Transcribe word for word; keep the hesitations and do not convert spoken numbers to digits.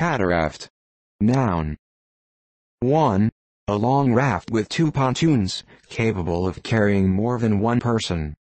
Cataract. Noun. one. A long raft with two pontoons, capable of carrying more than one person.